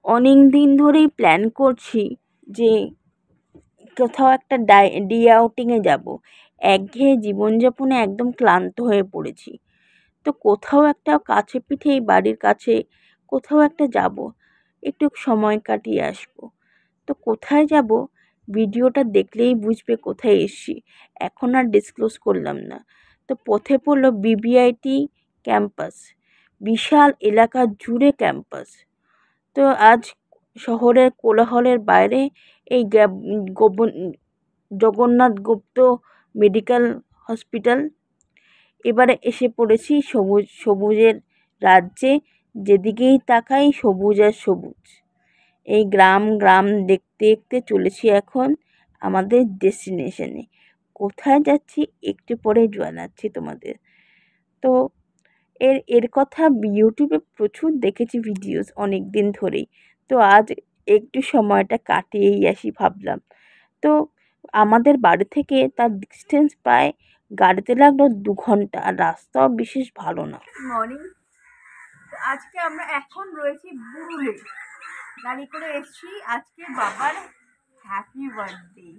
অনেক দিন ধরেই প্ল্যান করছি যে কোথাও একটা ডে আউটিংয়ে যাব। একঘেয়ে জীবনযাপনে একদম ক্লান্ত হয়ে পড়েছি। তো কোথাও একটা কাছে পিঠেই বাড়ির কাছে কোথাও একটা যাব, একটু সময় কাটিয়ে আসবো। তো কোথায় যাব ভিডিওটা দেখলেই বুঝবে কোথায় এসছি। এখন আর ডিসক্লোজ করলাম না। তো পথে পড়লো বিবিআইটি ক্যাম্পাস, বিশাল এলাকা জুড়ে ক্যাম্পাস। তো আজ শহরের কোলাহলের বাইরে এই জগন্নাথ গুপ্ত মেডিকেল হসপিটাল। এবারে এসে পড়েছি সবুজের রাজ্যে। যেদিকেই তাকাই সবুজ আর সবুজ। এই গ্রাম গ্রাম দেখতে দেখতে চলেছি এখন আমাদের ডেস্টিনেশনে। কোথায় যাচ্ছি একটু পরে জানাচ্ছি তোমাদের। তো এর কথা ইউটিউবে প্রচুর দেখেছি ভিডিওস অনেক দিন ধরেই। তো আজ একটু সময়টা কাটিয়েই আসি ভাবলাম। তো আমাদের বাড়ি থেকে তার ডিস্টেন্স প্রায় গাড়িতে লাগলো 2 ঘন্টা, আর রাস্তাও বিশেষ ভালো না। মর্নিং। আজকে আমরা এখন রয়েছি বুরুলে, গাড়ি করে এসছি। আজকে বাবার হ্যাপি বার্থডে।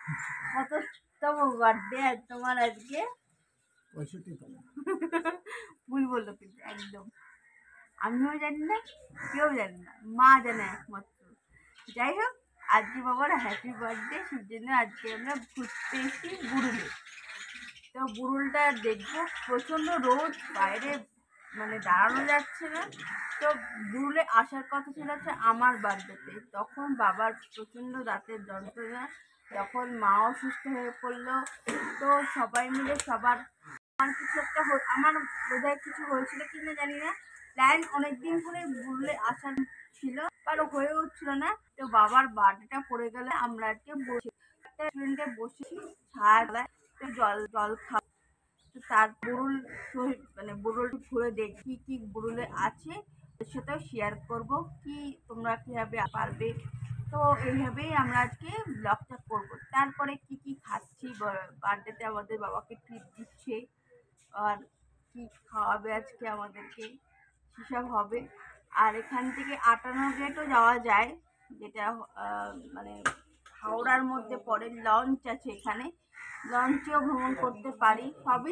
কততম বার্থডে তোমার আজকে? 65তম। ভুল বললো কিন্তু একদম। আমিও জানি না, কেউ জানে না, মা জানে একমাত্র। যাই হোক, আজকে বাবার হ্যাপি বার্থডে, সেই জন্য আজকে আমরা ঘুরতে এসেছি বুরুলে। তো বুরুলটা দেখবো, প্রচণ্ড রোদ, বাইরে মানে দাঁড়ানো যাচ্ছে না। তো বুরুলে আসার কথা ছিল হচ্ছে আমার বার্থডেতে, তখন বাবার প্রচণ্ড দাঁতের যন্ত্রণা, তখন মা অসুস্থ হয়ে পড়লো। তো সবাই মিলে সবার আমার কিছু একটা আমার বোধহয় কিছু হয়েছিল কিনা জানি না। প্ল্যান অনেকদিন ধরে বুরুলে আসার ছিল, আর হয়ে উঠছিল না। তো বাবার বার্থডেটা পড়ে গেলে আমরা আজকে বসে একটা রেস্টুরেন্টে বসেছি, ছায়া জল জল খাওয়া। তো তার বুরুল মানে বুরুল ঘুরে দেখি কি বুরুলে আছে, সেটাও শেয়ার করব, কি তোমরা কীভাবে পারবে। তো এইভাবেই আমরা আজকে ব্লগটা করব। তারপরে কি কি খাচ্ছি, বার্থডেতে আমাদের বাবাকে ট্রিট দিচ্ছে, আর কি খাওয়াবে আজকে আমাদেরকে, সেসব হবে। আর এখান থেকে 58 গেটও যাওয়া যায়, যেটা মানে হাওড়ার মধ্যে পড়ে। লঞ্চ আছে এখানে, লঞ্চেও ভ্রমণ করতে পারি সবই,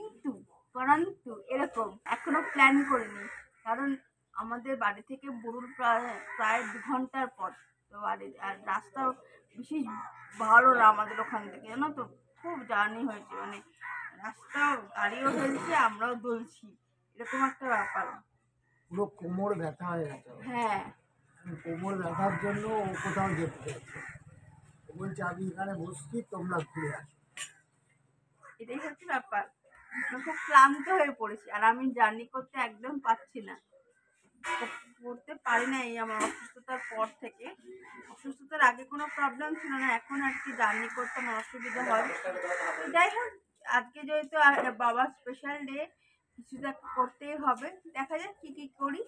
পরন্তু এরকম এখনো প্ল্যান করিনি। কারণ আমাদের বাড়ি থেকে বুরুল প্রায় 2 ঘন্টার পথ। তো আর রাস্তাও বিশেষ ভালো না আমাদের ওখান থেকে, জানো তো, খুব জার্নি হয়েছে, মানে রাস্তাও গাড়িও ফেলছে, আমরাও দুলছি, এরকম একটা ব্যাপার। পুরো কোমর ব্যথা হয়ে গেছে। হ্যাঁ, কোমর ব্যথার জন্য ও কোথাও যেতে চাইছে, বলছে আমি এখানে বসছি, তোমরা ঘুরে আসো। এটাই হচ্ছে ব্যাপার। খুব ক্লান্ত হয়ে পড়েছি, আর আমি জার্নি করতে একদম পাচ্ছি না, করতে পারি না। এই আমার অসুস্থতার পর থেকে, অসুস্থতার আগে কোনো প্রবলেম ছিল না, এখন আর কি জার্নি করতে আমার অসুবিধা হয়। তো যাই হোক, আজকে যেহেতু বাবার স্পেশাল ডে, কিছুটা করতেই হবে। দেখা যাক কি কি করি।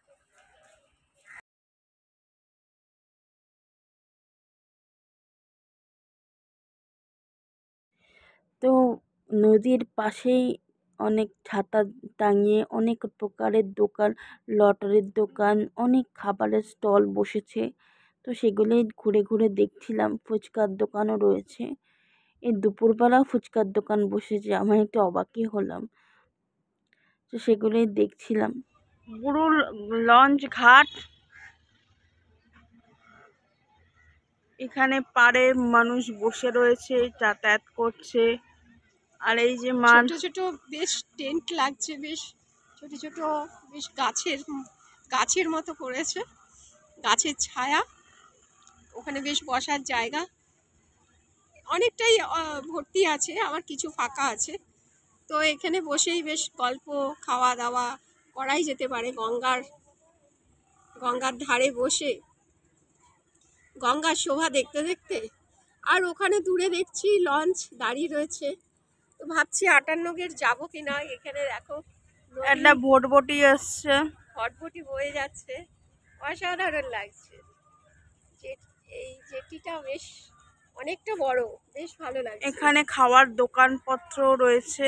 তো নদীর পাশেই অনেক ছাতা টাঙিয়ে অনেক প্রকারের দোকান, লটারির দোকান, অনেক খাবারের স্টল বসেছে। তো সেগুলোই ঘুরে ঘুরে দেখছিলাম। ফুচকার দোকানও রয়েছে, এই দুপুরবেলাও ফুচকার দোকান বসেছে, আমি একটু অবাকই হলাম। তো সেগুলোই দেখছিলাম। বুরুল লঞ্চ ঘাট, এখানে পাড়ে মানুষ বসে রয়েছে, যাতায়াত করছে। আর এই যে ছোট ছোট বেশ টেন্ট লাগছে, বেশ ছোট ছোট, বেশ গাছের মতো করেছে, গাছের ছায়া, ওখানে বেশ বসার জায়গা অনেকটাই ভর্তি আছে, আবার কিছু ফাঁকা আছে। তো এখানে বসেই বেশ গল্প, খাওয়া দাওয়া করাই যেতে পারে। গঙ্গার ধারে বসে গঙ্গার শোভা দেখতে দেখতে। আর ওখানে দূরে দেখছি লঞ্চ দাঁড়িয়ে রয়েছে। তো ভাবছি 58 গেট যাবো কিনা। এখানে দেখো একটা ভোটবটি আসছে, ফটফটি বয়ে যাচ্ছে, অসাধারণ লাগছে। এই জেটিটা বেশ অনেকটা বড়, বেশ ভালো লাগছে। এখানে খাওয়ার দোকানপত্র রয়েছে।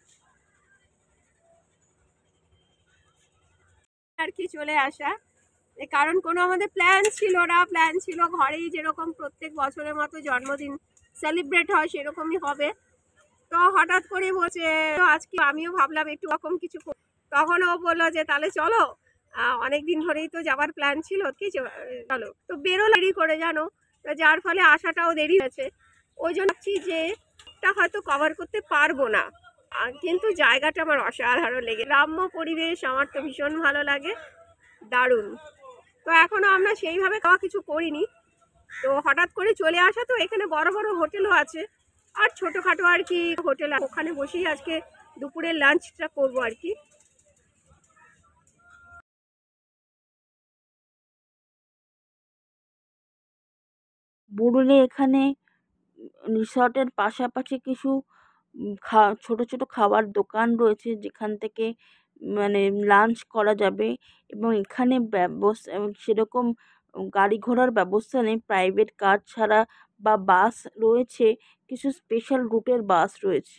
আর কি চলে আসা, এর কারণ কোনো আমাদের প্ল্যান ছিল না, প্ল্যান ছিল ঘরেই যেরকম প্রত্যেক বছরের মতো জন্মদিন সেলিব্রেট হয় সেরকমই হবে। তো হঠাৎ করে বলছে, তো আজকে আমিও ভাবলাম একটু রকম কিছু তখন ও বললো যে তাহলে চলো, অনেক দিন ধরেই তো যাবার প্ল্যান ছিল, কি চলো। তো বেরোলো দেরি করে জানো, তো যার ফলে আসাটাও দেরি হয়েছে। ওই জন্য ভাবছি যে টা হয়তো কভার করতে পারবো না, কিন্তু জায়গাটা আমার অসাধারণ লেগে, গ্রাম্য পরিবেশ আমার তো ভীষণ ভালো লাগে, দারুণ। তো এখনো আমরা সেইভাবে খাওয়া কিছু করিনি, তো হঠাৎ করে চলে আসা, তো এখানে বড় বড় হোটেলও আছে আর ছোটোখাটো আর কি হোটেল, ওখানে বসেই আজকে দুপুরের লাঞ্চটা করবো আর কি। বুরুলে এখানে রিসর্টের পাশাপাশি কিছু ছোট ছোট খাবার দোকান রয়েছে, যেখান থেকে মানে লাঞ্চ করা যাবে। এবং এখানে সেরকম গাড়ি ঘোড়ার ব্যবস্থা নেই, প্রাইভেট কার ছাড়া, বা বাস রয়েছে, কিছু স্পেশাল রুটের বাস রয়েছে।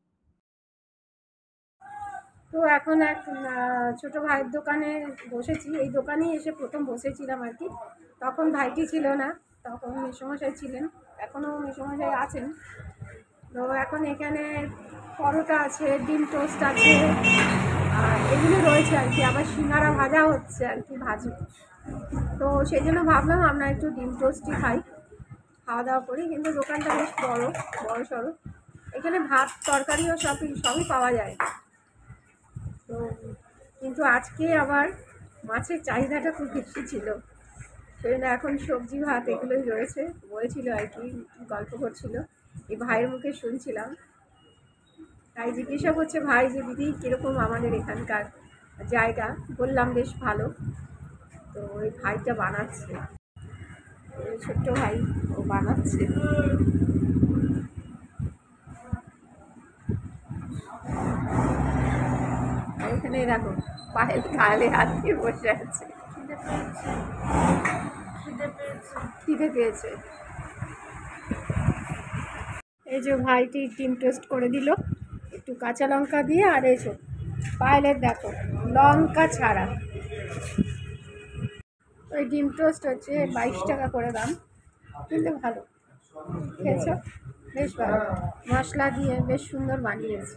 তো এখন এক ছোট ভাইয়ের দোকানে বসেছি, এই দোকানেই এসে প্রথম বসেছিলাম আর কি। তখন ভাইটি ছিল না, তখন মেসোমশাই ছিলেন, এখনও মেসোমশাই আছেন। তো এখন এখানে পরোটা আছে, ডিম টোস্ট আছে, আর এগুলো রয়েছে আর কি, আবার সিঙ্গারা ভাজা হচ্ছে আর কি, ভাজি। তো সেই জন্য ভাবলাম আমরা একটু ডিম টোস্টই খাই, খাওয়া দাওয়া করি। কিন্তু দোকানটা বেশ বড় সড়ো, এখানে ভাত তরকারিও সবই পাওয়া যায়। তো কিন্তু আজকে আবার মাছের চাহিদাটা খুব বেশি ছিল, সেই জন্য এখন সবজি ভাত এগুলোই রয়েছে, বলেছিল আর কি, গল্প করছিল, এই ভাইয়ের মুখে শুনছিলাম। তাই জিজ্ঞাসা করছে ভাই যে দিদি কীরকম আমাদের এখানকার জায়গা, বললাম বেশ ভালো। তো ওই ভাইটা বানাচ্ছে, ওই ছোট্ট ভাই, ও বানাচ্ছে। এখানে দেখো পায়ের কালে হাত দিয়ে বসে আছে, খিদে পেয়েছে। এই যে ভাইটি ডিম টোস্ট করে দিল একটু কাঁচা লঙ্কা দিয়ে, আর এসো পায়েলের দেখো লঙ্কা ছাড়া। ওই ডিম টোস্ট হচ্ছে 22 টাকা করে দাম, কিন্তু ভালো খেয়েছ, বেশ ভালো, মশলা দিয়ে বেশ সুন্দর বানিয়েছে।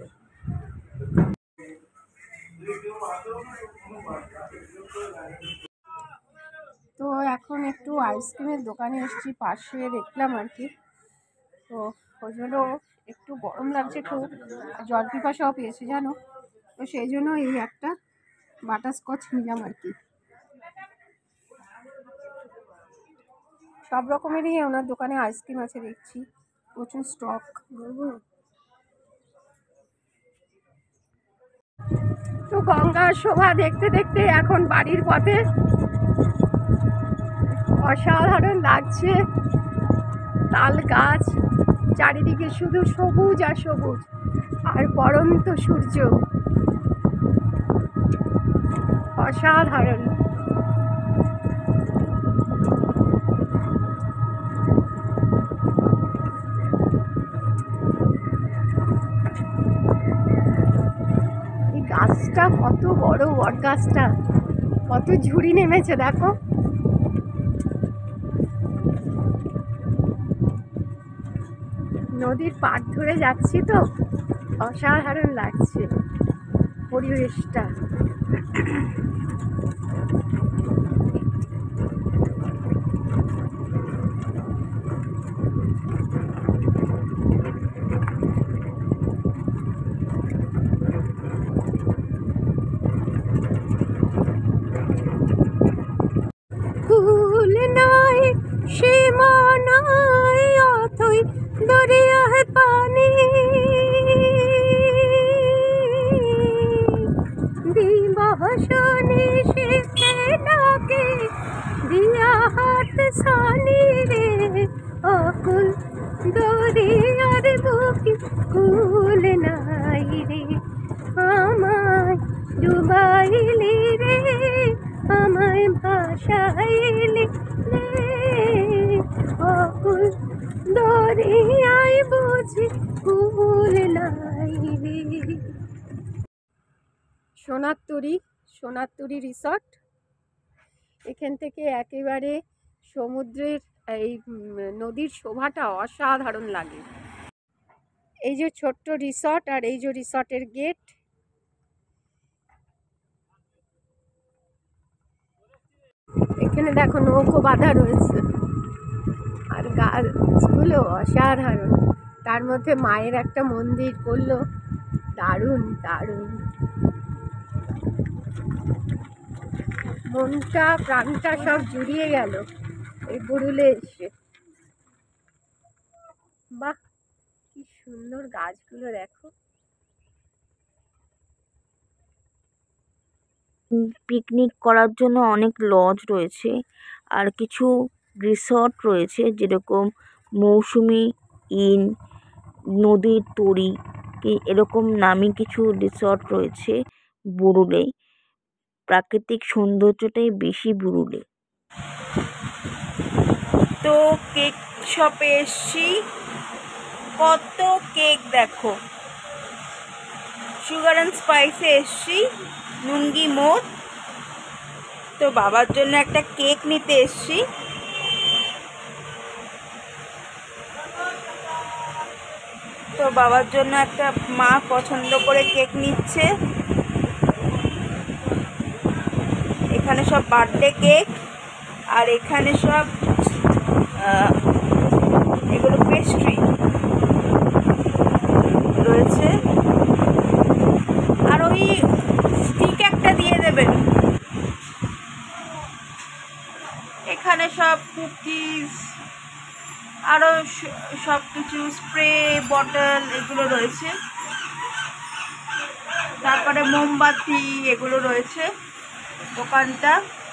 তো এখন একটু আইসক্রিমের দোকানে এসেছি, পাশে দেখলাম আর কি। তো ওই জন্য একটু গরম লাগছে খুব, জল পিপাসাও পেয়েছে জানো, তো সেই জন্য এই একটা বাটারস্কচ নিলাম আর কি। সব রকমেরই ওনার দোকানে আইসক্রিম আছে দেখছি, প্রচুর স্টক। তো গঙ্গার শোভা দেখতে দেখতে এখন বাড়ির পথে, অসাধারণ লাগছে, তাল গাছ চারিদিকে শুধু সবুজ আর সবুজ, আর পরন্ত সূর্য, অসাধারণ। এই গাছটা কত বড়, বট গাছটা কত ঝুড়ি নেমেছে দেখো। নদীর পাড় ধরে যাচ্ছি তো, অসাধারণ লাগছে পরিবেশটা। কুল নাই সীমা নাই অথই দরিয়ায় পানি, দিবাসনে শিখে ডাকে দিয়া হাত সানি রে, অকুল দরিয়ার বুকে কুল নাই রে, আমায় ডুবাইলি রে, আমায় ভাসাইলি রে, অকুল দরিয়ায় বুঝি কুল নাই রে। সোনারতরী রিসর্ট, এখান থেকে একেবারে সমুদ্রের এই নদীর শোভাটা অসাধারণ লাগে। এই যে ছোট্ট রিসর্ট, আর এই যে রিসর্টের গেট। এখানে দেখো নৌকো বাঁধা রয়েছে, আর গাছগুলো অসাধারণ। তার মধ্যে মায়ের একটা মন্দির করলো, দারুণ দারুণ। মনটা প্রাণটা সব জুড়িয়ে গেল এই বুড়ুলে এসে। বাহ, কি সুন্দর গাছগুলো দেখো। পিকনিক করার জন্য অনেক লজ রয়েছে, আর কিছু রিসর্ট রয়েছে, যেরকম মৌসুমি ইন, নদীর তরী, এরকম নামী কিছু রিসর্ট রয়েছে বুড়ুলে। প্রাকৃতিক সৌন্দর্যটাই বেশি বুড়ুলে। তো কেক শপে এসছি, কত কেক দেখো। সুগার অ্যান্ড স্পাইসে এসছি, নুঙ্গি মোড়। তো বাবার জন্য একটা কেক নিতে এসছি। তো বাবার জন্য একটা মা পছন্দ করে কেক নিচ্ছে। এখানে সব বার্থডে কেক, আর এখানে সব এগুলো পেস্ট্রি রয়েছে। আর ওই স্টিক একটা দিয়ে দেবেন। এখানে সব কুকিজ, আরও সব কিছু স্প্রে বটল এগুলো রয়েছে। তারপরে মোমবাতি এগুলো রয়েছে দোকানটা।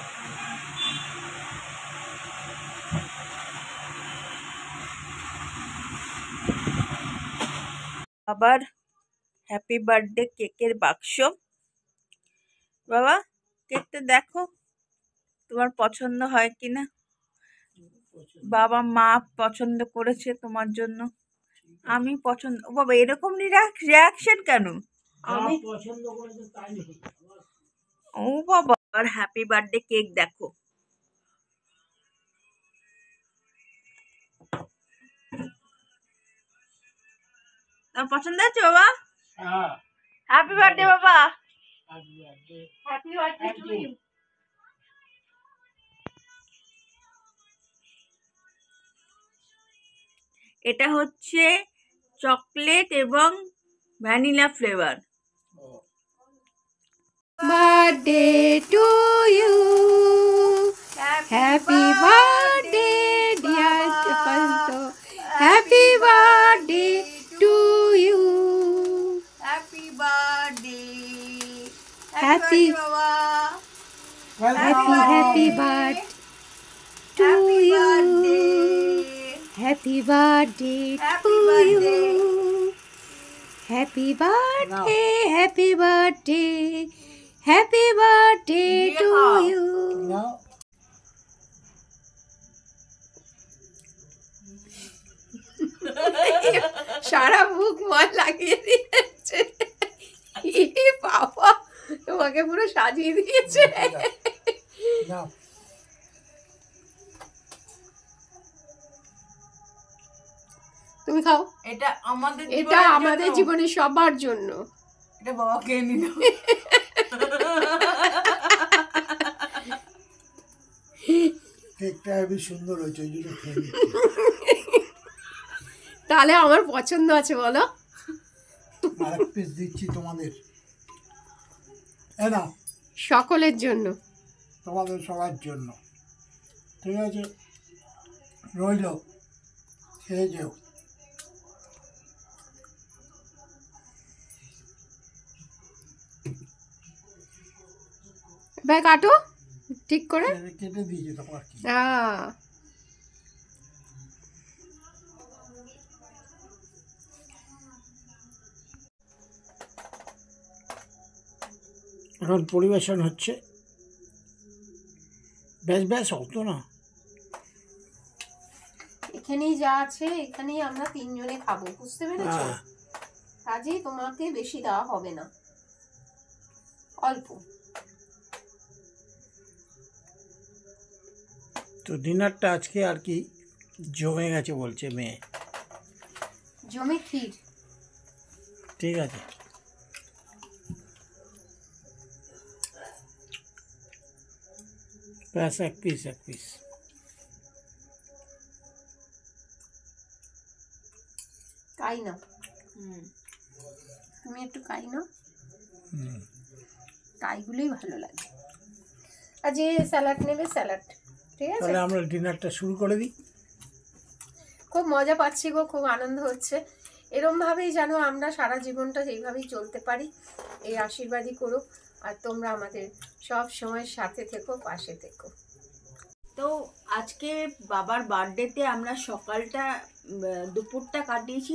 আবার হ্যাপি বার্থডে কেকের বাক্স। বাবা, কেকটা দেখো তোমার পছন্দ হয় কিনা। বাবা মা পছন্দ করেছে তোমার জন্য। আমি পছন্দ, ও বাবা এরকম রিয়াকশন কেন? আমি পছন্দ করেছে তাই নাকি? ও বাবা, আর হ্যাপি বার্থডে কেক দেখো। তোমার পছন্দ আছে বাবা? হ্যাঁ, হ্যাপি বার্থডে বাবা। Happy birthday. Happy birthday to you. এটা হচ্ছে চকলেট এবং vanilla flavour. Birthday to you, happy birthday dear Panta, happy birthday to you, happy birthday. Happy বাবা। Happy birthday to you, happy birthday to you, happy birthday, happy birthday, happy birthday to you. নাও, সারা মুখ ময় লাগিয়ে দিয়েছে। এ বাবা, তোমাকে পুরো সাজিয়ে দিয়েছে। নাও। তুমি খাও। এটা আমাদের এটা আমাদের জীবনে সবার জন্য। এটা বাবাকে নিল। কেকটা হেবি সুন্দর হয়েছে, ওই জন্য খেয়ে নিচ্ছি। তাহলে আমার পছন্দ আছে বলো। আরেক পিস দিচ্ছি তোমাদের। এ নাও, সকলের জন্য। তোমাদের সবার জন্য। ঠিক আছে, রইল, খেয়ে যেও। ভাই কাটো ঠিক করে। কেটে দিয়েছি তোমার কি। এখন পরিবেশন হচ্ছে। ব্যাস ব্যাস হতো না। এখানেই যা আছে, এখানেই আমরা তিনজনে খাবো, বুঝতে পেরেছো? হ্যাঁ। কাজেই তোমাকে বেশি দেওয়া হবে না, অল্প। তো ডিনারটা আজকে আর কি জমে গেছে বলছে মেয়ে। জমে ক্ষীর। ঠিক আছে, ব্যাস এক পিস। কাই না, তুমি একটু কাই না, কাইগুলোই ভালো লাগে। আর যে স্যালাড নেবে স্যালাড, ঠিক আছে। তাহলে আমরা ডিনারটা শুরু করে দিই। খুব মজা পাচ্ছি গো, খুব আনন্দ হচ্ছে। এরমভাবেই যেন আমরা সারা জীবনটা এইভাবেই চলতে পারি, এই আশীর্বাদই করো। আর তোমরা আমাদের সব সময় সাথে থেকো, পাশে থেকো। তো আজকে বাবার বার্থডেতে আমরা সকালটা দুপুরটা কাটিয়েছি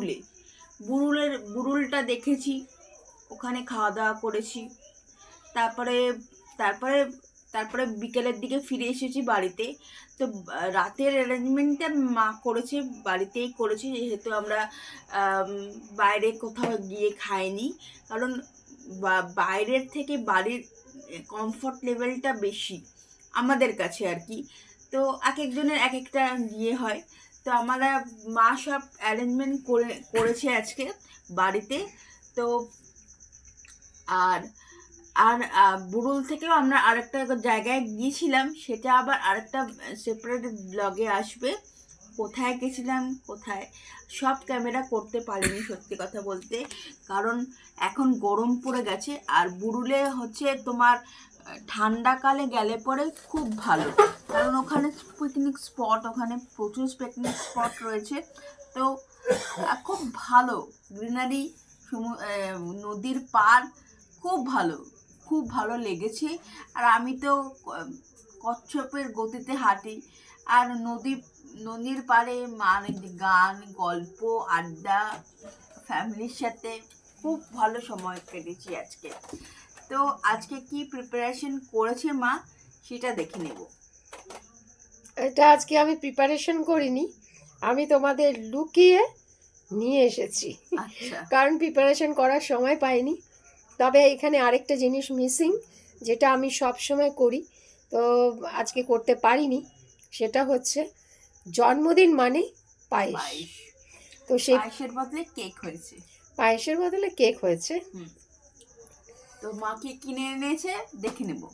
বুরুলটা দেখেছি, ওখানে খাওয়া দাওয়া করেছি। তারপরে তারপরে তারপরে বিকেলের দিকে ফিরে এসেছি বাড়িতে। তো রাতের অ্যারেঞ্জমেন্টটা মা করেছে, বাড়িতেই করেছে, যেহেতু আমরা বাইরে কোথাও গিয়ে খাইনি। কারণ বাইরের থেকে বাড়ির কমফর্ট লেভেলটা বেশি আমাদের কাছে আর কি। তো এক একজনের এক একটা ইয়ে হয়। তো আমরা মা সব অ্যারেঞ্জমেন্ট করেছে আজকে বাড়িতে। তো আর আর বুরুল থেকেও আমরা আরেকটা জায়গায় গিয়েছিলাম, সেটা আবার আরেকটা সেপারেট ব্লগে আসবে। কোথায় গেছিলাম, কোথায় সব ক্যামেরা করতে পারিনি সত্যি কথা বলতে, কারণ এখন গরম পড়ে গেছে। আর বুরুলে হচ্ছে তোমার ঠান্ডাকালে গেলে পরে খুব ভালো, কারণ ওখানে পিকনিক স্পট, ওখানে প্রচুর পিকনিক স্পট রয়েছে। তো খুব ভালো গ্রিনারি, নদীর পাড়, খুব ভালো লেগেছে। আর আমি তো কচ্ছপের গতিতে হাঁটি, আর নদীর পাড়ে মানে গান, গল্প, আড্ডা, ফ্যামিলির সাথে খুব ভালো সময় কেটেছি আজকে। তো আজকে কি প্রিপারেশন করেছে মা সেটা দেখে নেব। এটা আজকে আমি প্রিপারেশন করিনি, আমি তোমাদের লুকিয়ে নিয়ে এসেছি। আচ্ছা, কারণ প্রিপারেশন করার সময় পাইনি। তবে এখানে আরেকটা জিনিস মিসিং, যেটা আমি সব সময় করি, তো আজকে করতে পারিনি। সেটা হচ্ছে জন্মদিন মানে পায়েস। তো সেই পায়েসের বদলে কেক হয়েছে। পায়েসের বদলে কেক হয়েছে। তো মা কি কিনে এনেছে দেখে নেব।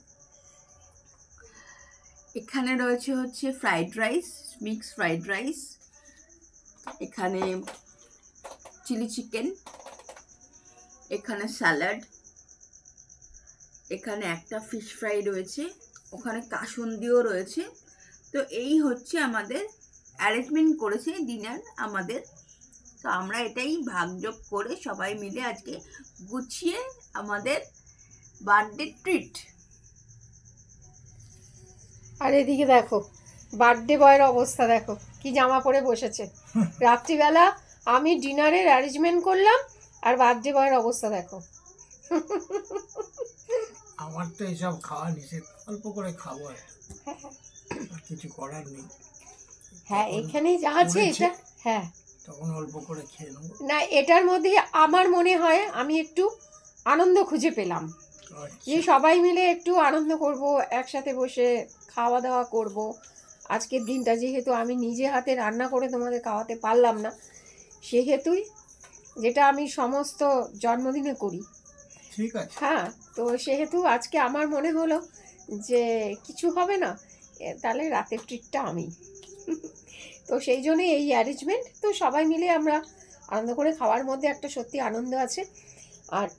এখানে রয়েছে হচ্ছে fried rice, mix fried rice, এখানে চিলি চিকেন, এখানে স্যালাড, এখানে একটা ফিশ ফ্রাই রয়েছে, ওখানে কাসুন্দিও রয়েছে। তো এই হচ্ছে আমাদের অ্যারেঞ্জমেন্ট করেছে ডিনার আমাদের। তো আমরা এটাই ভাগযোগ করে সবাই মিলে আজকে গুছিয়ে আমাদের বার্থডে ট্রিট। আর এদিকে দেখো বার্থডে বয়ের অবস্থা, দেখো কি জামা পরে বসেছে। রাত্রিবেলা আমি ডিনারের অ্যারেঞ্জমেন্ট করলাম, আর বার্থডে বয়ের অবস্থা দেখো। আমার তো এসব খাওয়া নিষেধ, অল্প করে খাবো, আর কিছু করার নেই। হ্যাঁ, এখানে যা আছে এটা, হ্যাঁ তখন অল্প করে খেয়ে নেবো। না, এটার মধ্যে আমার মনে হয় আমি একটু আনন্দ খুঁজে পেলাম, যে সবাই মিলে একটু আনন্দ করব, একসাথে বসে খাওয়া দাওয়া করব। আজকের দিনটা যেহেতু আমি নিজে হাতে রান্না করে তোমাদের খাওয়াতে পারলাম না, সেহেতুই, যেটা আমি সমস্ত জন্মদিনে করি, ঠিক আছে। হ্যাঁ, তো সেহেতু আজকে আমার মনে হলো যে কিছু হবে না, তাহলে রাতের ট্রিটটা আমি। তো সেই জন্যই এই অ্যারেঞ্জমেন্ট। তো সবাই মিলে আমরা আনন্দ করে খাওয়ার মধ্যে একটা সত্যি আনন্দ আছে। আর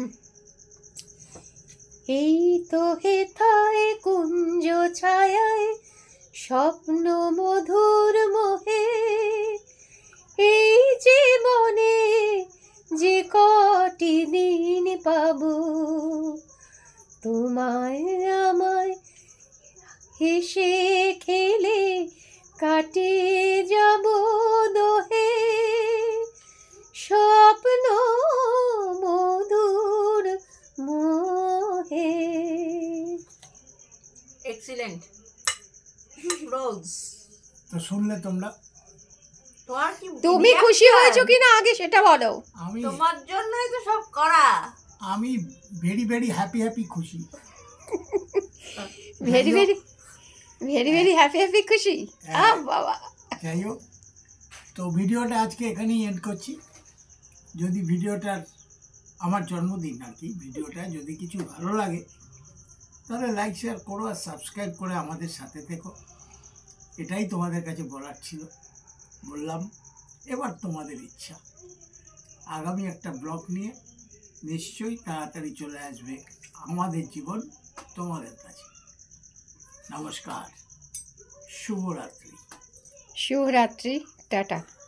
এই তো হেথায় কুঞ্জ ছায়ায় স্বপ্ন মধুর মোহে, এই জীবনে যে কটি দিন পাবো, তোমায় আমায় হেসে খেলে কাটে যাব দোহে, স্বপ্ন মধুর মোহে। Excellent rose. তো শুনলে তোমরা, তোমার কি তুমি খুশি হয়েছো কিনা আগে সেটা বলো। আমি তোমার জন্যই তো সব করা। আমি ভেরি ভেরি হ্যাপি খুশি। Very very very very happy খুশি বাবা। যাই হোক, তো ভিডিওটা আজকে এখানেই এন্ড করছি। যদি ভিডিওটার, আমার জন্মদিন আর কি, ভিডিওটা যদি কিছু ভালো লাগে তাহলে লাইক শেয়ার করো আর সাবস্ক্রাইব করে আমাদের সাথে থেকো। এটাই তোমাদের কাছে বলার ছিল, বললাম। এবার তোমাদের ইচ্ছা, আগামী একটা ব্লগ নিয়ে নিশ্চয়ই তাড়াতাড়ি চলে আসবে আমাদের জীবন তোমাদের কাছে। নমস্কার, শুভরাত্রি। শুভরাত্রি, টাটা।